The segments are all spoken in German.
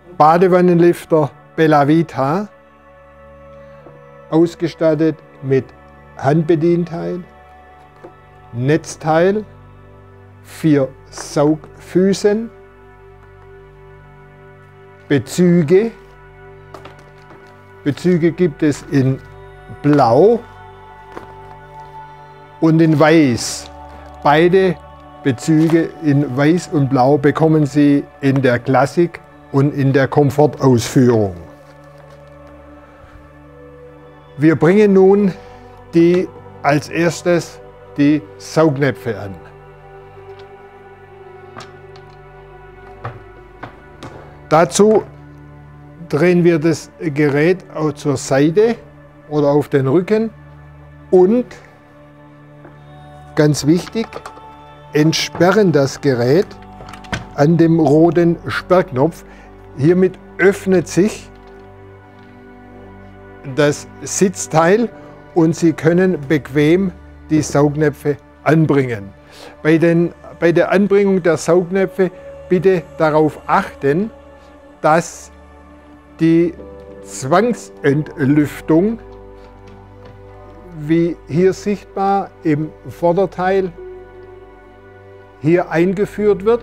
Badewannenlifter Bellavita, ausgestattet mit Handbedienteil, Netzteil, 4 Saugfüßen, Bezüge. Bezüge gibt es in Blau und in Weiß. Beide Bezüge in Weiß und Blau bekommen Sie in der Klassik und in der Komfortausführung. Wir bringen nun als erstes die Saugnäpfe an. Dazu drehen wir das Gerät auch zur Seite oder auf den Rücken und, ganz wichtig, entsperren das Gerät an dem roten Sperrknopf. Hiermit öffnet sich das Sitzteil und Sie können bequem die Saugnäpfe anbringen. Bei der Anbringung der Saugnäpfe bitte darauf achten, dass die Zwangsentlüftung, wie hier sichtbar im Vorderteil, hier eingeführt wird.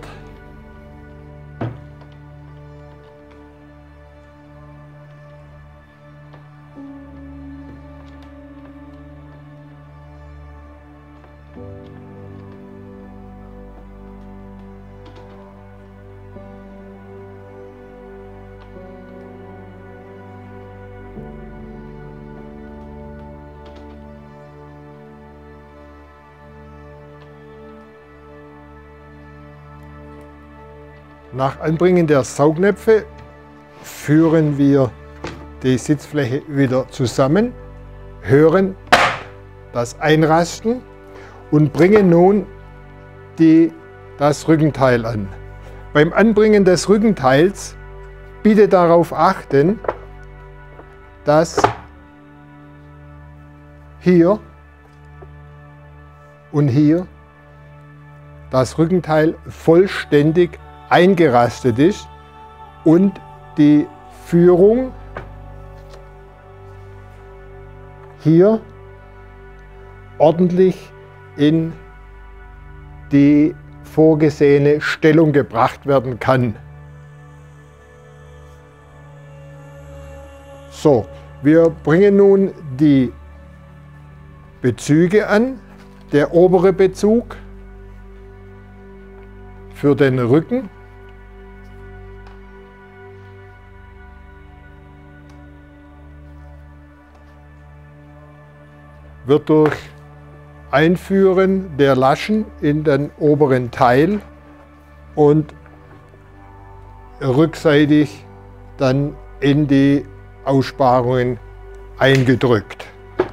Nach Anbringen der Saugnäpfe führen wir die Sitzfläche wieder zusammen, hören das Einrasten und bringen nun das Rückenteil an. Beim Anbringen des Rückenteils bitte darauf achten, dass hier und hier das Rückenteil vollständig eingerastet ist und die Führung hier ordentlich in die vorgesehene Stellung gebracht werden kann. So, wir bringen nun die Bezüge an. Der obere Bezug für den Rücken wird durch Einführen der Laschen in den oberen Teil und rückseitig dann in die Aussparungen eingedrückt.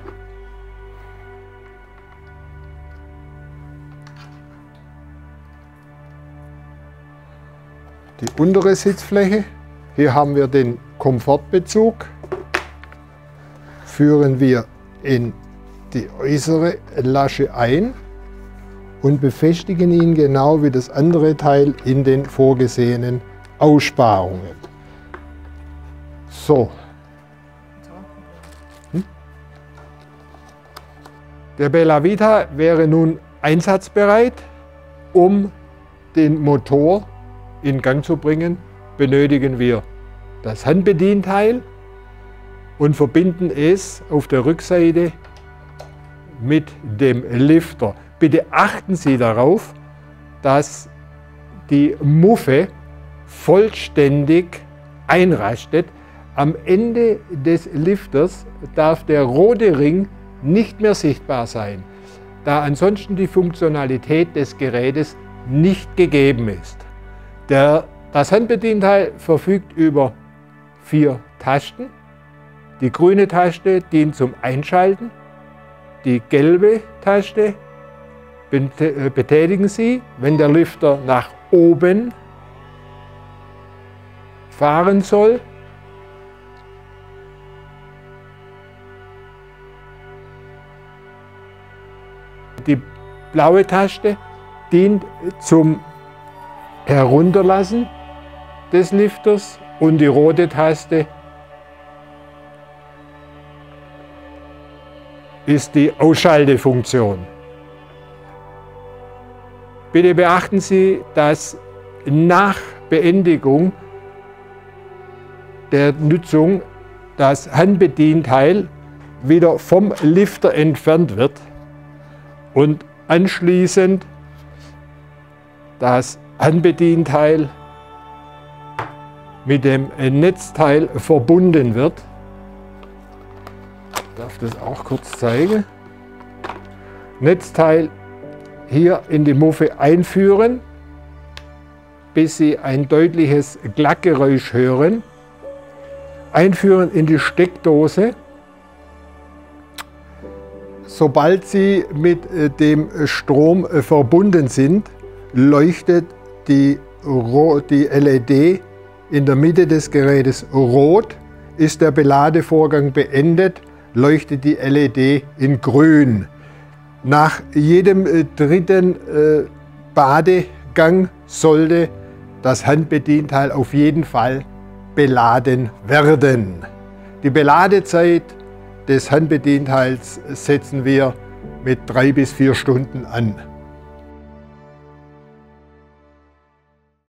Die untere Sitzfläche, hier haben wir den Komfortbezug, führen wir in die äußere Lasche ein und befestigen ihn genau wie das andere Teil in den vorgesehenen Aussparungen. So. Der Bellavita wäre nun einsatzbereit. Um den Motor in Gang zu bringen, benötigen wir das Handbedienteil und verbinden es auf der Rückseite mit dem Lifter. Bitte achten Sie darauf, dass die Muffe vollständig einrastet. Am Ende des Lifters darf der rote Ring nicht mehr sichtbar sein, da ansonsten die Funktionalität des Gerätes nicht gegeben ist. Das Handbedienteil verfügt über 4 Tasten. Die grüne Taste dient zum Einschalten. Die gelbe Taste betätigen Sie, wenn der Lifter nach oben fahren soll. Die blaue Taste dient zum Herunterlassen des Lifters und die rote Taste ist die Ausschaltefunktion. Bitte beachten Sie, dass nach Beendigung der Nutzung das Handbedienteil wieder vom Lifter entfernt wird und anschließend das Handbedienteil mit dem Netzteil verbunden wird. Ich darf das auch kurz zeigen. Netzteil hier in die Muffe einführen, bis Sie ein deutliches Klackgeräusch hören. Einführen in die Steckdose. Sobald Sie mit dem Strom verbunden sind, leuchtet die LED in der Mitte des Gerätes rot. Ist der Beladevorgang beendet, leuchtet die LED in grün. Nach jedem dritten Badegang sollte das Handbedienteil auf jeden Fall beladen werden. Die Beladezeit des Handbedienteils setzen wir mit 3 bis 4 Stunden an.